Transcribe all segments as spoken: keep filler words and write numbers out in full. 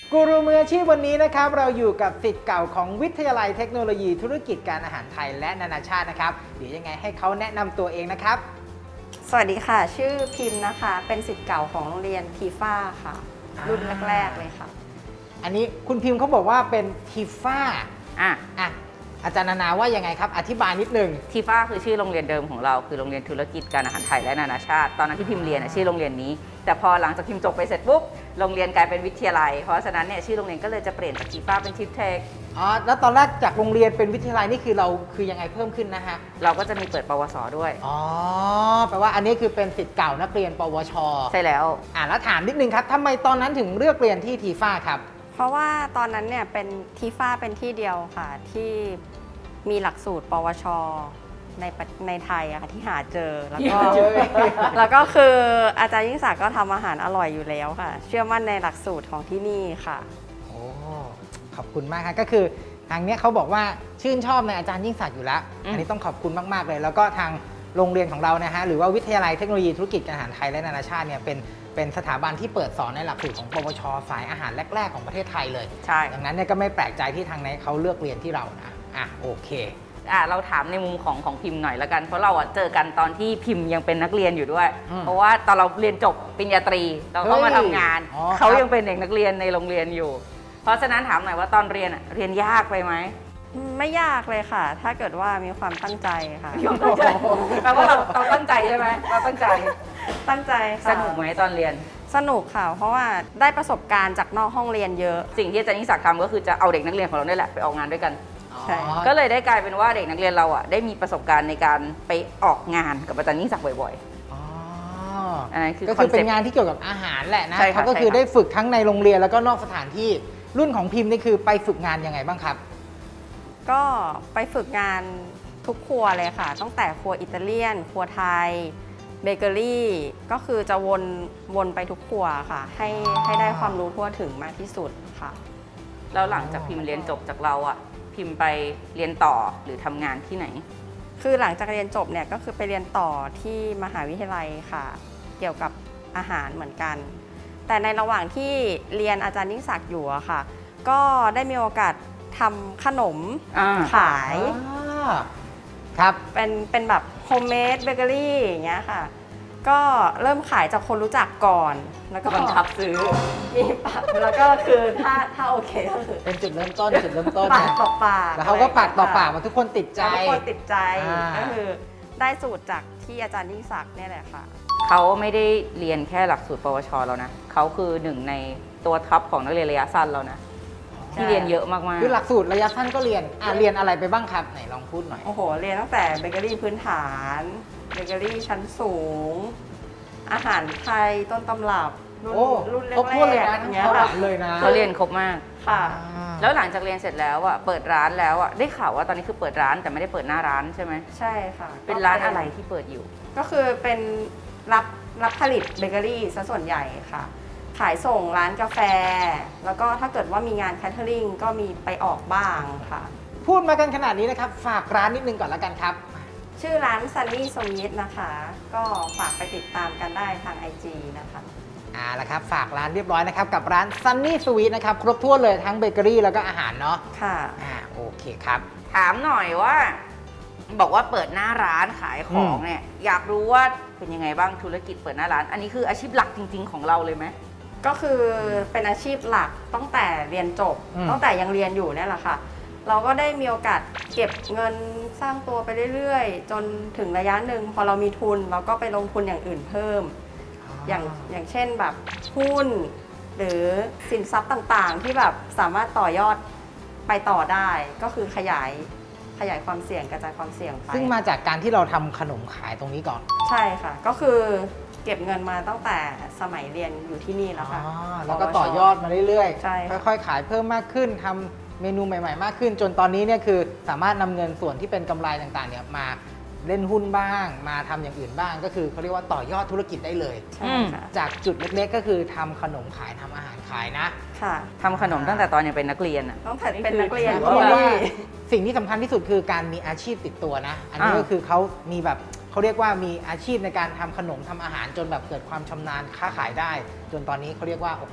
กูรูมืออาชีพวันนี้นะครับเราอยู่กับศิษย์เก่าของวิทยาลัยเทคโนโลยีธุรกิจการอาหารไทยและนานาชาตินะครับเดี๋ยวยังไงให้เขาแนะนำตัวเองนะครับสวัสดีค่ะชื่อพิมพ์นะคะเป็นศิษย์เก่าของโรงเรียนทีฟ้าค่ะรุ่นแรกๆเลยค่ะอันนี้คุณพิมพ์เขาบอกว่าเป็นทีฟ้าอ่ะอ่ะอาจารย์นานาว่ายังไงครับอธิบายนิดนึงทีฟ้าคือชื่อโรงเรียนเดิมของเราคือโรงเรียนธุรกิจการอาหารไทยและนานาชาติตอนนั้นที่พิมพ์เรียนชื่อโรงเรียนนี้แต่พอหลังจากพิมพ์จบไปเสร็จปุ๊บโรงเรียนกลายเป็นวิทยาลัยเพราะฉะนั้นเนี่ยชื่อโรงเรียนก็เลยจะเปลี่ยนจากทีฟ้าเป็นทิฟเทคอ๋อแล้วตอนแรกจากโรงเรียนเป็นวิทยาลัยนี่คือเราคือยังไงเพิ่มขึ้นนะฮะเราก็จะมีเปิดปวสด้วยอ๋อแปลว่าอันนี้คือเป็นศิษย์เก่านักเรียนปวชใช่แล้วอ่าแล้วถามนิดนึงครับทำไมตอนนั้นถึงเลือกเรียนที่ทีฟ้าครับเพราะว่าตอนนั้นเนี่ยเป็นทีฟ้าเป็นที่เดียวค่ะที่มีหลักสูตรปวชในในไทยอะค่ะที่หาเจอแล้วก็แล้วก็คืออาจารย์ยิ่งศักดิ์ก็ทำอาหารอร่อยอยู่แล้วค่ะเชื่อมั่นในหลักสูตรของที่นี่ค่ะโอ้ขอบคุณมากครับก็คือทางเนี้ยเขาบอกว่าชื่นชอบในอาจารย์ยิ่งศักดิ์อยู่แล้วอันนี้ต้องขอบคุณมากๆเลยแล้วก็ทางโรงเรียนของเรานะฮะหรือว่าวิทยาลัยเทคโนโลยีธุรกิจการอาหารไทยและนานาชาติเนี่ยเป็นเป็นสถาบันที่เปิดสอนในหลักสูตรของปวชสายอาหารแรกๆของประเทศไทยเลยใช่ดังนั้นเนี่ยก็ไม่แปลกใจที่ทางนี้เขาเลือกเรียนที่เรานะอ่ะโอเคอ่ะเราถามในมุมของของพิมพ์หน่อยละกันเพราะเราอ่ะเจอกันตอนที่พิมพ์ยังเป็นนักเรียนอยู่ด้วยเพราะว่าตอนเราเรียนจบปริญญาตรีเราก็มาทำงานเขายังเป็นเด็กนักเรียนในโรงเรียนอยู่เพราะฉะนั้นถามหน่อยว่าตอนเรียนเรียนยากไปไหมไม่ยากเลยค่ะถ้าเกิดว่ามีความตั้งใจค่ะแปลว่าเราเราตั้งใจใช่ไหมเราตั้งใจตั้งใจค่ะสนุกไหมตอนเรียนสนุกค่ะเพราะว่าได้ประสบการณ์จากนอกห้องเรียนเยอะสิ่งที่อาจารย์ยิ่งศักดิ์ทำก็คือจะเอาเด็กนักเรียนของเราเนี่ยแหละไปออกงานด้วยกันก็เลยได้กลายเป็นว่าเด็กนักเรียนเราอ่ะได้มีประสบการณ์ในการไปออกงานกับอาจารย์ยิ่งศักดิ์บ่อยๆอันนั้นคือก็คือเป็นงานที่เกี่ยวกับอาหารแหละนะเขาก็คือได้ฝึกทั้งในโรงเรียนแล้วก็นอกสถานที่รุ่นของพิมพ์นี่คือไปฝึกงานยังไงบ้างครับก็ไปฝึกงานทุกครัวเลยค่ะตั้งแต่ครัวอิตาเลียนครัวไทยเบเกอรี่ก็คือจะวนวนไปทุกครัวค่ะให้ให้ได้ความรู้ทั่วถึงมากที่สุดค่ะแล้วหลังจากพิมพ์เรียนจบจากเราอ่ะพิมพ์ไปเรียนต่อหรือทำงานที่ไหนคือหลังจากเรียนจบเนี่ยก็คือไปเรียนต่อที่มหาวิทยาลัยค่ะเกี่ยวกับอาหารเหมือนกันแต่ในระหว่างที่เรียนอาจารย์ยิ่งศักดิ์อยู่อะค่ะก็ได้มีโอกาสทำขนมขายครับเป็นเป็นแบบโฮมเมดเบเกอรี่อย่างเงี้ยค่ะก็เริ่มขายจากคนรู้จักก่อนแล้วก็บังคับซื้อมีปากแล้วก็คือถ้าถ้าโอเคก็คือเป็นจุดเริ่มต้นจุดเริ่มต้นปากต่อปากแล้วเขาก็ปากต่อปากมาทุกคนติดใจทุกคนติดใจก็คือได้สูตรจากที่อาจารย์ยิ่งศักดิ์เนี่ยแหละค่ะเขาไม่ได้เรียนแค่หลักสูตรปวชแล้วนะเขาคือหนึ่งในตัวท็อปของนักเรียนระยะสั้นแล้วนะที่เรียนเยอะมากๆคือหลักสูตรระยะสั้นก็เรียนอ่ะเรียนอะไรไปบ้างครับไหนลองพูดหน่อยโอ้โหเรียนตั้งแต่เบเกอรี่พื้นฐานเบเกอรี่ชั้นสูงอาหารไทยต้นตำรับรุ่นรุ่นแรกๆอย่างเงี้ยเลยนะเขาเรียนครบมากค่ะแล้วหลังจากเรียนเสร็จแล้วอ่ะเปิดร้านแล้วอ่ะได้ข่าวว่าตอนนี้คือเปิดร้านแต่ไม่ได้เปิดหน้าร้านใช่ไหมใช่ค่ะเป็นร้านอะไรที่เปิดอยู่ก็คือเป็นรับรับผลิตเบเกอรี่ซะส่วนใหญ่ค่ะขายส่งร้านกาแฟแล้วก็ถ้าเกิดว่ามีงานแคทเทอริงก็มีไปออกบ้างค่ะพูดมากันขนาดนี้นะครับฝากร้านนิดนึงก่อนแล้วกันครับชื่อร้าน Sunny Sweet นะคะก็ฝากไปติดตามกันได้ทาง ไอ จี นะคะอ่าละครับฝากร้านเรียบร้อยนะครับกับร้าน Sunny Sweet นะครับครบถ้วนเลยทั้งเบเกอรี่แล้วก็อาหารเนาะค่ะอ่าโอเคครับถามหน่อยว่าบอกว่าเปิดหน้าร้านขายของเนี่ยอยากรู้ว่าเป็นยังไงบ้างธุรกิจเปิดหน้าร้านอันนี้คืออาชีพหลักจริงๆของเราเลยไหมก็คือเป็นอาชีพหลักตั้งแต่เรียนจบตั้งแต่ยังเรียนอยู่เนี่ยแหละค่ะเราก็ได้มีโอกาสเก็บเงินสร้างตัวไปเรื่อยๆจนถึงระยะหนึ่งพอเรามีทุนเราก็ไปลงทุนอย่างอื่นเพิ่มอย่างอย่างเช่นแบบหุ้นหรือสินทรัพย์ต่างๆที่แบบสามารถต่อยอดไปต่อได้ก็คือขยายขยายความเสี่ยงกระจายความเสี่ยงไปซึ่งมาจากการที่เราทำขนมขายตรงนี้ก่อนใช่ค่ะก็คือเก็บเงินมาตั้งแต่สมัยเรียนอยู่ที่นี่แล้วค่ะแล้วก็ต่อยอดมาเรื่อยๆค่อยๆขายเพิ่มมากขึ้นทำเมนูใหม่ๆมากขึ้นจนตอนนี้เนี่ยคือสามารถนำเงินส่วนที่เป็นกำไรต่างๆเนี่ยมาเล่นหุ้นบ้างมาทำอย่างอื่นบ้างก็คือเขาเรียกว่าต่อยอดธุรกิจได้เลยจากจุดเล็กๆก็คือทำขนมขายทำอาหารขายนะค่ะทำขนมตั้งแต่ตอนยังเป็นนักเรียนอ่ะตั้งแต่เป็นนักเรียนเพราะว่าสิ่งที่สำคัญที่สุดคือการมีอาชีพติดตัวนะอันนี้ก็คือเขามีแบบเขาเรียกว่ามีอาชีพในการทำขนมทำอาหารจนแบบเกิดความชำนาญค้าขายได้จนตอนนี้เขาเรียกว่าโอ้โห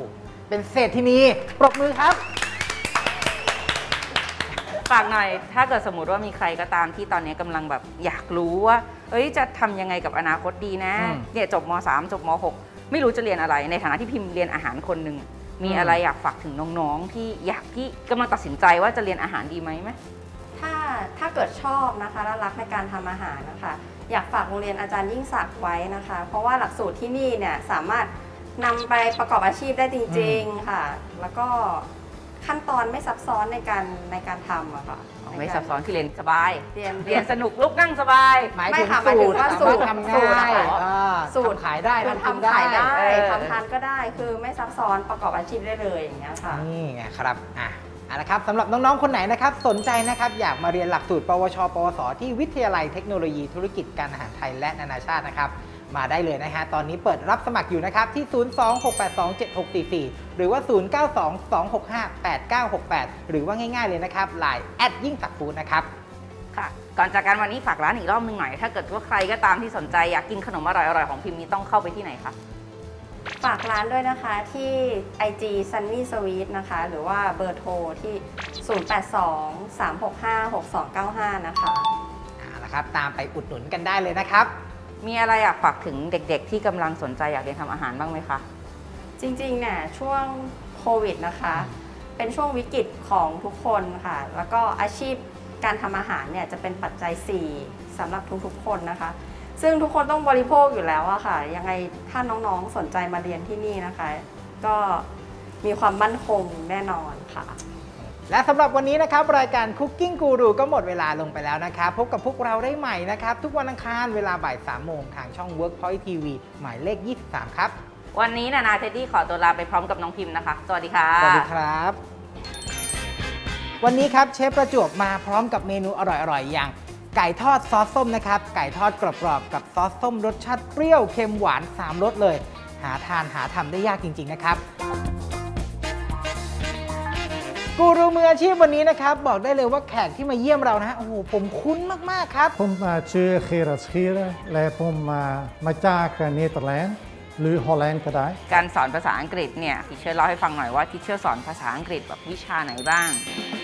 เป็นเศรษฐินีปรบมือครับฝากหน่อยถ้าเกิดสมมติว่ามีใครก็ตามที่ตอนนี้กำลังแบบอยากรู้ว่าเอ้ยจะทำยังไงกับอนาคตดีนะเนี่ยจบม สาม จบม หก ไม่รู้จะเรียนอะไรในฐานะที่พิมพ์เรียนอาหารคนหนึ่งมีอะไรอยากฝากถึงน้องๆที่อยากที่กำลังตัดสินใจว่าจะเรียนอาหารดีไหมไหมถ้าถ้าเกิดชอบนะคะและรักในการทำอาหารนะคะอยากฝากโรงเรียนอาจารย์ยิ่งศักดิ์ไว้นะคะเพราะว่าหลักสูตรที่นี่เนี่ยสามารถนำไปประกอบอาชีพได้จริงๆค่ะแล้วก็ขั้นตอนไม่ซับซ้อนในการในการทำอะค่ะไม่ซับซ้อนที่เรียนสบายเรียนเรียนสนุกลุกนั่งสบายไม่ค่ะหมายถึงว่าสูตรทำง่ายสูตรขายได้ทำขายได้ทำทานก็ได้คือไม่ซับซ้อนประกอบอาชีพได้เลยอย่างเงี้ยค่ะนี่ไงครับอ่ะเอาละครับสำหรับน้องๆคนไหนนะครับสนใจนะครับอยากมาเรียนหลักสูตรปวช ปวสที่วิทยาลัยเทคโนโลยีธุรกิจการอาหารไทยและนานาชาตินะครับมาได้เลยนะฮะตอนนี้เปิดรับสมัครอยู่นะครับที่ ศูนย์ สอง หก แปด สอง เจ็ด หก สี่ สี่ หรือว่า ศูนย์ เก้า สอง สอง หก ห้า แปด เก้า หก แปด หรือว่าง่ายๆเลยนะครับ ไลน์ แอท ยิ่งศักดิ์ฟู้ดนะครับค่ะก่อนจากการวันนี้ฝากร้านอีกรอบนึงหน่อยถ้าเกิดว่าใครก็ตามที่สนใจอยากกินขนมอร่อยๆของพิมพ์นี้ต้องเข้าไปที่ไหนคะฝากร้านด้วยนะคะที่ ไอ จี Sunny Sweet นะคะหรือว่าเบอร์โทรที่ ศูนย์ แปด สอง สาม หก ห้า หก สอง เก้า ห้า นะคะเอาละครับตามไปอุดหนุนกันได้เลยนะครับมีอะไรอยากฝากถึงเด็กๆที่กำลังสนใจอยากเรียนทำอาหารบ้างไหมคะจริงๆเนี่ยช่วงโควิดนะคะเป็นช่วงวิกฤตของทุกคนค่ะแล้วก็อาชีพการทำอาหารเนี่ยจะเป็นปัจจัยสี่สำหรับทุกๆคนนะคะซึ่งทุกคนต้องบริโภคอยู่แล้วอะค่ะยังไงถ้าน้องๆสนใจมาเรียนที่นี่นะคะก็มีความมั่นคงแน่นอนค่ะและสำหรับวันนี้นะครับรายการ Cooking Guru ก็หมดเวลาลงไปแล้วนะครับพบกับพวกเราได้ใหม่นะครับทุกวันอังคารเวลาบ่ายสามโมงทางช่อง Workpoint ที วี หมายเลขยี่สิบสามครับวันนี้นานาเทดดี้ขอตัวลาไปพร้อมกับน้องพิมพ์นะคะสวัสดีค่ะสวัสดีครับวันนี้ครับเชฟประจวบมาพร้อมกับเมนูอร่อยๆอย่างไก่ทอดซอสส้มนะครับไก่ทอดกรอบๆกับซอสส้มรสชาติเปรี้ยวเค็มหวานสามรสเลยหาทานหาทำได้ยากจริงๆนะครับกูรูมืออาชีพวันนี้นะครับบอกได้เลยว่าแขกที่มาเยี่ยมเรานะฮะโอ้โหผมคุ้นมากๆครับผมชื่อเคียร์สคีร์และผมมามาจากเนเธอร์แลนด์หรือฮอลแลนด์ก็ได้การสอนภาษาอังกฤษเนี่ยทิเชอร์เล่าให้ฟังหน่อยว่าทิเชอร์สอนภาษาอังกฤษแบบวิชาไหนบ้าง